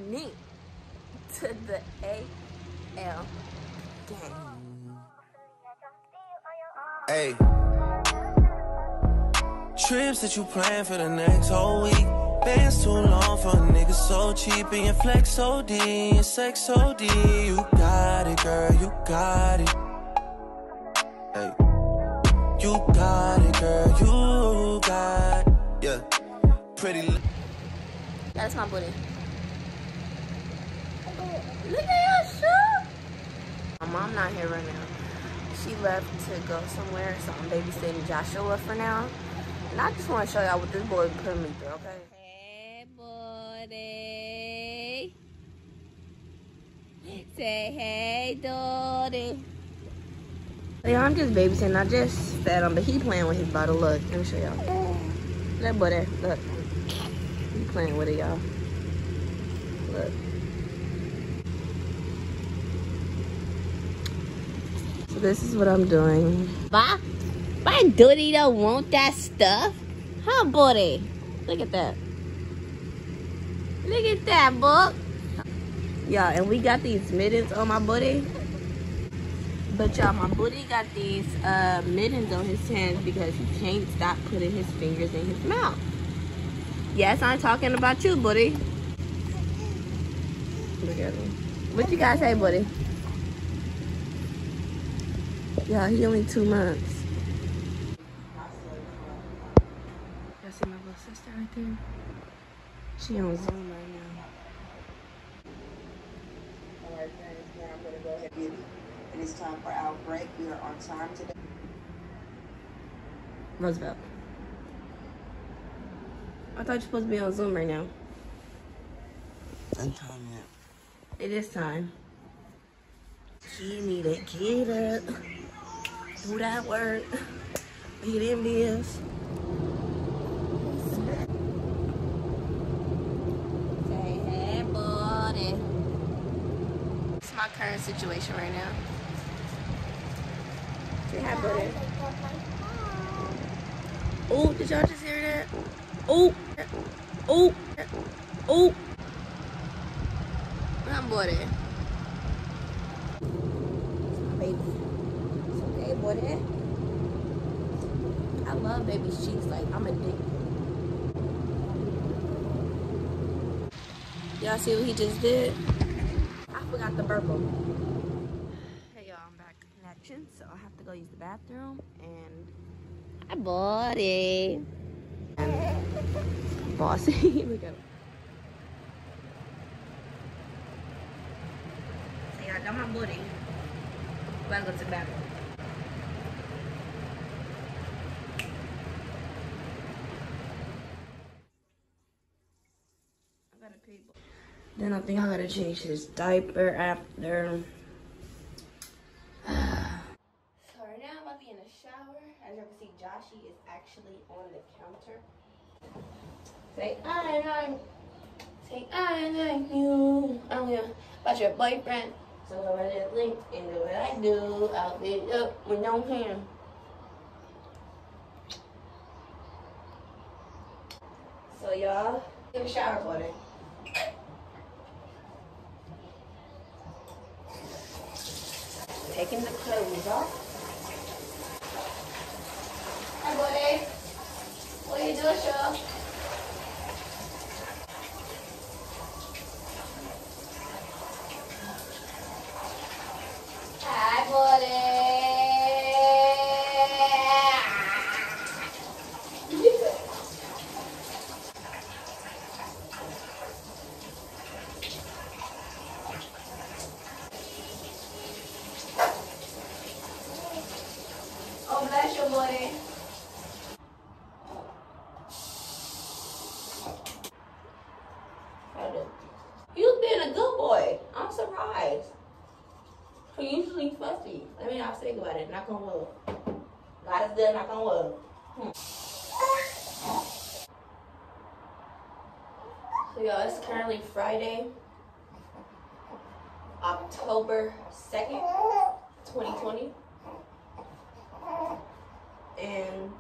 listening to the AL Gang. Hey. Trips that you plan for the next whole week. Bands too long for a nigga so cheap. And your flex OD, your sex OD. You got it, girl, you got it. Hey. You got it, girl, you got it. Yeah. Pretty. That's my booty. Look at your shoe. My mom not here right now. She left to go somewhere, so I'm babysitting Joshua for now. And I just want to show y'all what this boy put me through, okay? Hey, buddy. Say hey, daddy. Yeah, I'm just babysitting. I just fed him, but he playing with his bottle. Look, let me show y'all. That boy there, look. He playing with it, y'all. Look. So this is what I'm doing. Bye. My duty don't want that stuff. Huh, buddy? Look at that. Look at that, book. Y'all, and we got these mittens on my buddy. But y'all, my buddy got these mittens on his hands because he can't stop putting his fingers in his mouth. Yes, I'm talking about you, buddy. Look at him. What you guys say, buddy? Y'all, he only 2 months. Y'all see my little sister right there? She on Zoom right now. All right, friends, now I'm going to go ahead and get it. And it's time for our break. We are on time today. Roosevelt. I thought you were supposed to be on Zoom right now. Ain't time yet. It is time. He need to get up, do that work, pay them bills. Say hey, buddy. It's my current situation right now. Say hi, buddy. Oh, did y'all just hear that? Oh, oh, oh. My buddy. Baby. It's okay, buddy. I love baby's cheeks. Like, I'm addicted. Y'all see what he just did? I forgot to burp him. Hey, y'all, I'm back in action, so I have to go use the bathroom. And hi, buddy. And bossy. Look at him. So, y'all got my buddy. Gotta go to the bathroom. I gotta pee. Then I think I gotta change his diaper after. So right now I'm about to be in the shower. As you can see, Joshy is actually on the counter. Say I like you. I don't know about your boyfriend. So I just link and do what I do. I'll be up with no hand. So y'all, take a shower, buddy. Taking the clothes off. Hi, buddy. What are you doing, Shaw? Hi, buddy. Oh, bless you, buddy. You've been a good boy. I'm surprised. He usually fussy. Let me not think about it. Knock on wood. God is good. Knock on wood. So y'all, it's currently Friday, October 2nd, 2020. And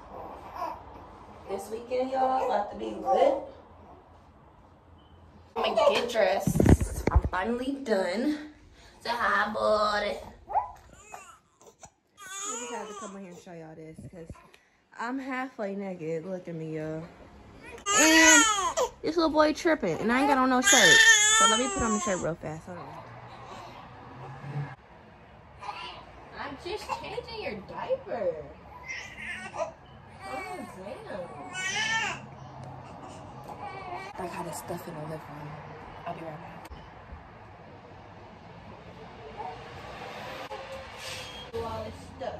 this weekend, y'all, about to be lit. I'm to get dressed. I'm finally done. Say hi, buddy. I just had to come in here and show y'all this because I'm halfway naked. Look at me, y'all. And this little boy tripping, and I ain't got on no shirt. So let me put on the shirt real fast. Hold on. I'm just changing your diaper. Oh, damn. I got this stuff in the living room. I'll be right back. Do all this stuff.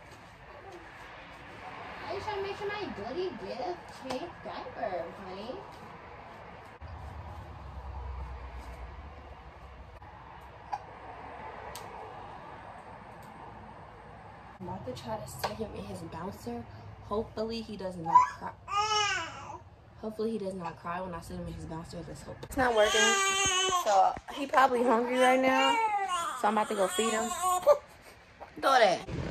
I just trying to make sure my goodie gift change diaper, honey. I'm about to try to sit him in his bouncer. Hopefully he does not cry. Hopefully he does not cry when I sit him in his bouncer. Let's hope. It's not working. So he probably hungry right now. So I'm about to go feed him. Do that.